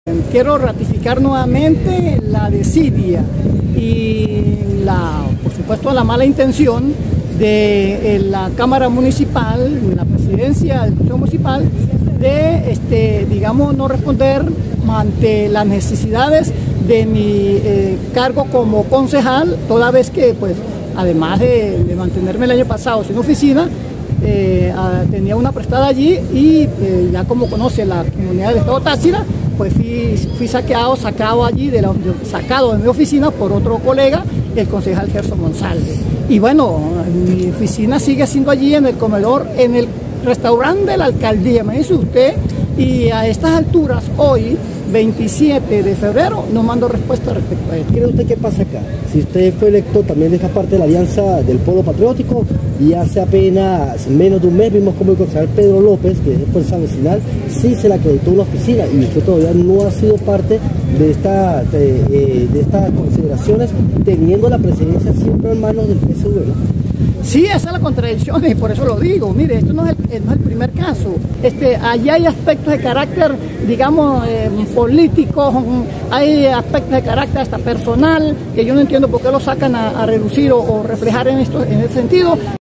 Quiero ratificar nuevamente la desidia y por supuesto la mala intención de la Cámara Municipal, la presidencia del Consejo Municipal, de digamos, no responder ante las necesidades de mi cargo como concejal, toda vez que, pues, además de mantenerme el año pasado sin oficina, tenía una prestada allí y ya como conoce la comunidad del Estado Táchira, pues fui sacado allí, sacado de mi oficina por otro colega, el concejal Gerson González. Y bueno, mi oficina sigue siendo allí en el comedor, en el restaurante de la alcaldía, me dice usted, y a estas alturas, hoy, 27 de febrero, no mando respuesta respecto a esto. ¿Cree usted qué pasa acá? Si usted fue electo también de esta parte de la Alianza del Polo Patriótico, y hace apenas menos de un mes vimos como el concejal Pedro López, que es de Fuerza Vecinal, sí se le acreditó una oficina, y usted todavía no ha sido parte de estas consideraciones, teniendo la presidencia siempre en manos del PSV, ¿no? Sí, esa es la contradicción y por eso lo digo. Mire, esto no es el primer caso. Allí hay aspectos de carácter, digamos, político, hay aspectos de carácter hasta personal, que yo no entiendo por qué lo sacan a reducir o reflejar en ese sentido.